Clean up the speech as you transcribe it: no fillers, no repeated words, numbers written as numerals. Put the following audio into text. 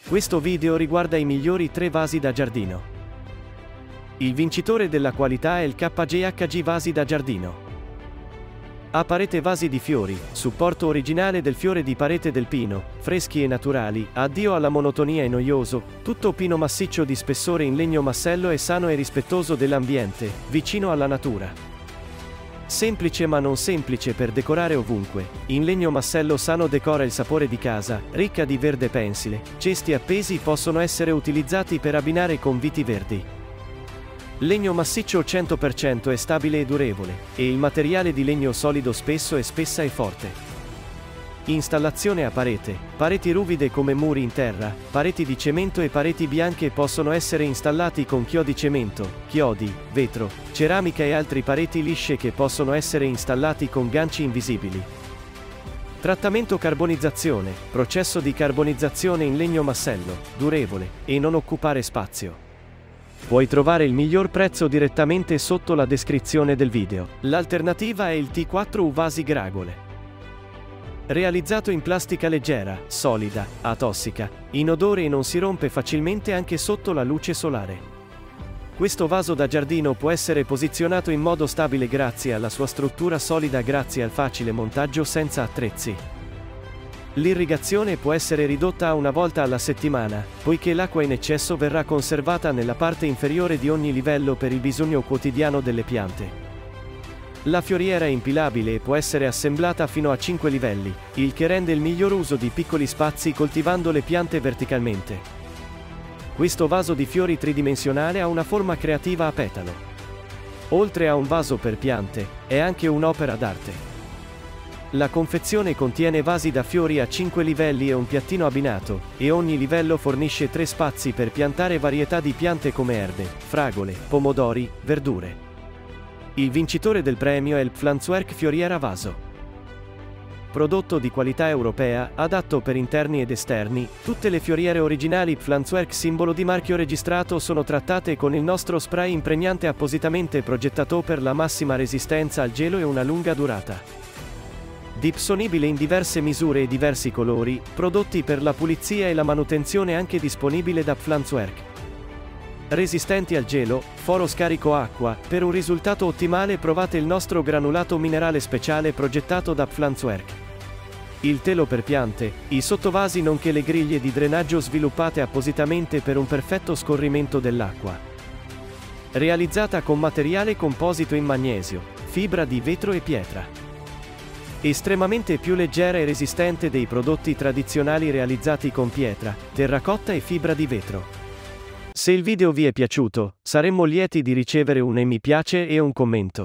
Questo video riguarda i migliori 3 vasi da giardino. Il vincitore della qualità è il KJHG Vasi da giardino. A parete vasi di fiori, supporto originale del fiore di parete del pino, freschi e naturali, addio alla monotonia e noioso, tutto pino massiccio di spessore in legno massello e sano e rispettoso dell'ambiente, vicino alla natura. Semplice ma non semplice per decorare ovunque, in legno massello sano decora il sapore di casa, ricca di verde pensile, cesti appesi possono essere utilizzati per abbinare con viti verdi. Legno massiccio 100% è stabile e durevole, e il materiale di legno solido spesso è spessa e forte. Installazione a parete, pareti ruvide come muri in terra, pareti di cemento e pareti bianche possono essere installati con chiodi cemento, chiodi, vetro, ceramica e altri pareti lisce che possono essere installati con ganci invisibili. Trattamento carbonizzazione, processo di carbonizzazione in legno massello, durevole, e non occupare spazio. Puoi trovare il miglior prezzo direttamente sotto la descrizione del video. L'alternativa è il T4U Vasi Gragole. Realizzato in plastica leggera, solida, atossica, inodore e non si rompe facilmente anche sotto la luce solare. Questo vaso da giardino può essere posizionato in modo stabile grazie alla sua struttura solida grazie al facile montaggio senza attrezzi. L'irrigazione può essere ridotta a una volta alla settimana, poiché l'acqua in eccesso verrà conservata nella parte inferiore di ogni livello per il bisogno quotidiano delle piante. La fioriera è impilabile e può essere assemblata fino a 5 livelli, il che rende il miglior uso di piccoli spazi coltivando le piante verticalmente. Questo vaso di fiori tridimensionale ha una forma creativa a petalo. Oltre a un vaso per piante, è anche un'opera d'arte. La confezione contiene vasi da fiori a 5 livelli e un piattino abbinato, e ogni livello fornisce 3 spazi per piantare varietà di piante come erbe, fragole, pomodori, verdure. Il vincitore del premio è il Pflanzwerk Fioriera Vaso. Prodotto di qualità europea, adatto per interni ed esterni, tutte le fioriere originali Pflanzwerk simbolo di marchio registrato sono trattate con il nostro spray impregnante appositamente progettato per la massima resistenza al gelo e una lunga durata. Disponibile in diverse misure e diversi colori, prodotti per la pulizia e la manutenzione anche disponibile da Pflanzwerk. Resistenti al gelo, foro scarico acqua, per un risultato ottimale provate il nostro granulato minerale speciale progettato da Pflanzwerk. Il telo per piante, i sottovasi nonché le griglie di drenaggio sviluppate appositamente per un perfetto scorrimento dell'acqua. Realizzata con materiale composito in magnesio, fibra di vetro e pietra. Estremamente più leggera e resistente dei prodotti tradizionali realizzati con pietra, terracotta e fibra di vetro. Se il video vi è piaciuto, saremmo lieti di ricevere un mi piace e un commento.